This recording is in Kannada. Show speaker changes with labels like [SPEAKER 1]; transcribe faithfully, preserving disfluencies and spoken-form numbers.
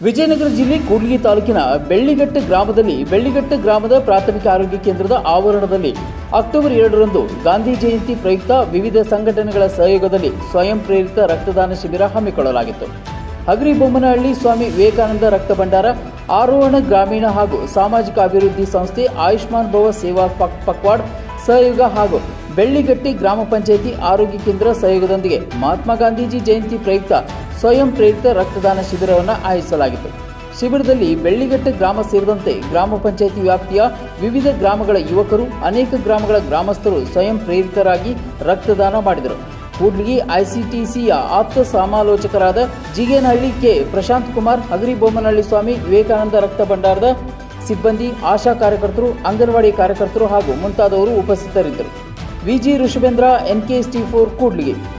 [SPEAKER 1] ವಿಜಯನಗರ ಜಿಲ್ಲೆ ಕೂಡ್ಲಿಗಿ ತಾಲೂಕಿನ ಬೆಳ್ಳಿಘಟ್ಟ ಗ್ರಾಮದಲ್ಲಿ ಬೆಳ್ಳಿಘಟ್ಟ ಗ್ರಾಮದ ಪ್ರಾಥಮಿಕ ಆರೋಗ್ಯ ಕೇಂದ್ರದ ಆವರಣದಲ್ಲಿ ಅಕ್ಟೋಬರ್ ಎರಡರಂದು ಗಾಂಧಿ ಜಯಂತಿ ಪ್ರಯುಕ್ತ ವಿವಿಧ ಸಂಘಟನೆಗಳ ಸಹಯೋಗದಲ್ಲಿ ಸ್ವಯಂ ಪ್ರೇರಿತ ರಕ್ತದಾನ ಶಿಬಿರ ಹಮ್ಮಿಕೊಳ್ಳಲಾಗಿತ್ತು. ಹಗರಿಬೊಮ್ಮನಹಳ್ಳಿ ಸ್ವಾಮಿ ವಿವೇಕಾನಂದ ರಕ್ತ ಭಂಡಾರ, ಆರೋಹಣ ಗ್ರಾಮೀಣ ಹಾಗೂ ಸಾಮಾಜಿಕ ಅಭಿವೃದ್ಧಿ ಸಂಸ್ಥೆ, ಆಯುಷ್ಮಾನ್ ಭವ ಸೇವಾ ಪಕ್ವಾಡ್ ಸಹಯೋಗ ಹಾಗೂ ಬೆಳ್ಳಿಗಟ್ಟಿ ಗ್ರಾಮ ಪಂಚಾಯಿತಿ ಆರೋಗ್ಯ ಕೇಂದ್ರ ಸಹಯೋಗದೊಂದಿಗೆ ಮಹಾತ್ಮ ಗಾಂಧೀಜಿ ಜಯಂತಿ ಪ್ರಯುಕ್ತ ಸ್ವಯಂ ಪ್ರೇರಿತ ರಕ್ತದಾನ ಶಿಬಿರವನ್ನು ಆಯೋಜಿಸಲಾಗಿತ್ತು. ಶಿಬಿರದಲ್ಲಿ ಬೆಳ್ಳಿಘಟ್ಟ ಗ್ರಾಮ ಸೇರಿದಂತೆ ಗ್ರಾಮ ಪಂಚಾಯಿತಿ ವ್ಯಾಪ್ತಿಯ ವಿವಿಧ ಗ್ರಾಮಗಳ ಯುವಕರು, ಅನೇಕ ಗ್ರಾಮಗಳ ಗ್ರಾಮಸ್ಥರು ಸ್ವಯಂ ಪ್ರೇರಿತರಾಗಿ ರಕ್ತದಾನ ಮಾಡಿದರು. ಕೂಡ್ಲಿಗಿ ಐಸಿಟಿಸಿಯ ಆಪ್ತ ಸಮಾಲೋಚಕರಾದ ಜಿಗೇನಹಳ್ಳಿ ಕೆ ಪ್ರಶಾಂತ್ ಕುಮಾರ್, ಹಗರಿಬೊಮ್ಮನಹಳ್ಳಿ ಸ್ವಾಮಿ ವಿವೇಕಾನಂದ ರಕ್ತ ಭಂಡಾರದ ಸಿಬ್ಬಂದಿ, ಆಶಾ ಕಾರ್ಯಕರ್ತರು, ಅಂಗನವಾಡಿ ಕಾರ್ಯಕರ್ತರು ಹಾಗೂ ಮುಂತಾದವರು ಉಪಸ್ಥಿತರಿದ್ದರು. Viji Rishabhendra, N K S T four Kudligi.